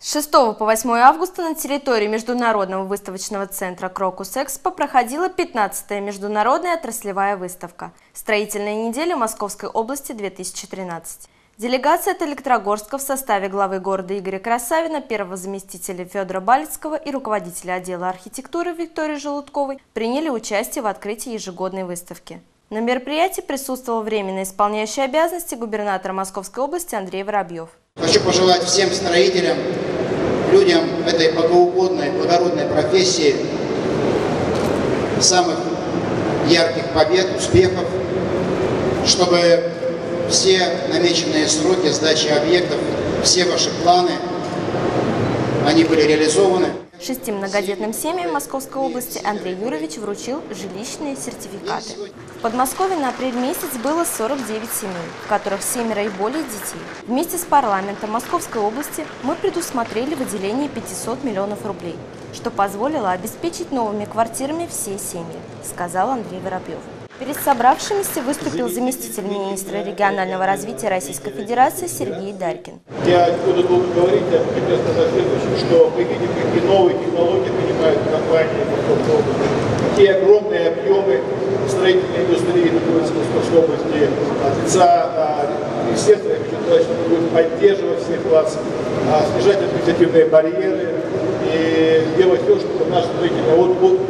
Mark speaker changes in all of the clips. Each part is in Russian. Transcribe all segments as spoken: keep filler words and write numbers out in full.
Speaker 1: С шестого по восьмое августа на территории Международного выставочного центра «Крокус-Экспо» проходила пятнадцатая международная отраслевая выставка «Строительная неделя Московской области-две тысячи тринадцать». Делегация от Электрогорска в составе главы города Игоря Красавина, первого заместителя Федора Балицкого и руководителя отдела архитектуры Виктории Желудковой приняли участие в открытии ежегодной выставки. На мероприятии присутствовал временно исполняющий обязанности губернатора Московской области Андрей Воробьев.
Speaker 2: Хочу пожелать всем строителям, людям этой богоугодной, благородной профессии самых ярких побед, успехов, чтобы все намеченные сроки сдачи объектов, все ваши планы, они были реализованы.
Speaker 1: Шести многодетным семьям Московской области Андрей Юрьевич вручил жилищные сертификаты. В Подмосковье на апрель месяц было сорок девять семей, в которых семеро и более детей. Вместе с парламентом Московской области мы предусмотрели выделение пятисот миллионов рублей, что позволило обеспечить новыми квартирами все семьи, сказал Андрей Воробьев. Перед собравшимися выступил заместитель министра регионального развития Российской Федерации Сергей Дарькин.
Speaker 3: Я буду долго говорить, я хотел сказать следующее, что мы видим, какие новые технологии принимают компании в Московской области, какие огромные объемы строительной индустрии находятся в Московской области. От лица министерства я хочу сказать, что мы будем поддерживать всех вас, снижать административные барьеры и делать все, чтобы наша строительная отрасль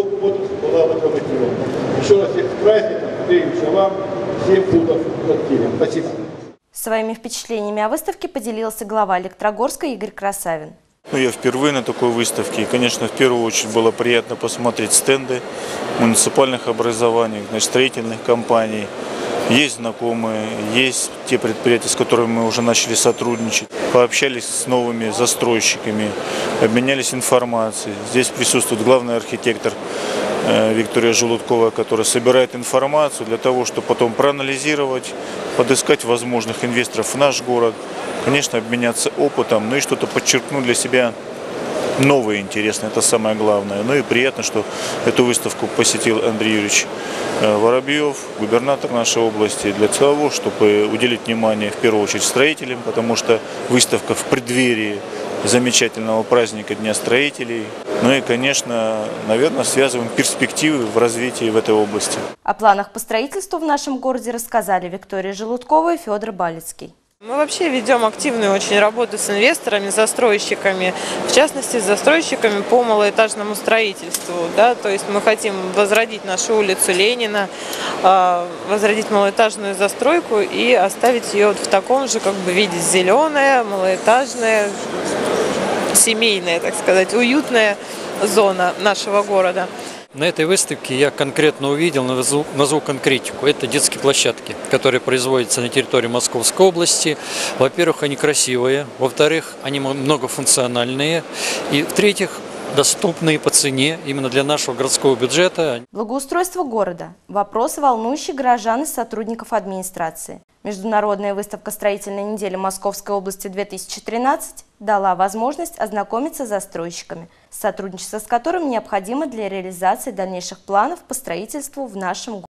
Speaker 3: была локомотивом. Еще раз всех с праздником, Андрей Ильич, а вам семь футов в квартире. Спасибо.
Speaker 1: Своими впечатлениями о выставке поделился глава Электрогорска Игорь Красавин.
Speaker 4: Ну, я впервые на такой выставке. И, конечно, в первую очередь было приятно посмотреть стенды муниципальных образований, значит, строительных компаний. Есть знакомые, есть те предприятия, с которыми мы уже начали сотрудничать. Пообщались с новыми застройщиками, обменялись информацией. Здесь присутствует главный архитектор Виктория Желудковая, которая собирает информацию для того, чтобы потом проанализировать, подыскать возможных инвесторов в наш город, конечно, обменяться опытом, ну и что-то подчеркнуть для себя новое, интересное, это самое главное. Ну и приятно, что эту выставку посетил Андрей Юрьевич Воробьев, губернатор нашей области, для того, чтобы уделить внимание в первую очередь строителям, потому что выставка в преддверии замечательного праздника Дня строителей. Ну и, конечно, наверное, связываем перспективы в развитии в этой области.
Speaker 1: О планах по строительству в нашем городе рассказали Виктория Желудкова и Федор Балицкий.
Speaker 5: Мы вообще ведем активную очень работу с инвесторами, застройщиками, в частности с застройщиками по малоэтажному строительству. Да? То есть мы хотим возродить нашу улицу Ленина, возродить малоэтажную застройку и оставить ее в таком же как бы виде: зеленая, малоэтажная, семейная, так сказать, уютная зона нашего города.
Speaker 6: На этой выставке я конкретно увидел, назову, назову конкретику. Это детские площадки, которые производятся на территории Московской области. Во-первых, они красивые. Во-вторых, они многофункциональные. И в-третьих, доступные по цене именно для нашего городского бюджета.
Speaker 1: Благоустройство города – вопрос, волнующий горожан и сотрудников администрации. Международная выставка «Строительная неделя Московской области-две тысячи тринадцать» дала возможность ознакомиться с застройщиками, сотрудничество с которыми необходимо для реализации дальнейших планов по строительству в нашем городе.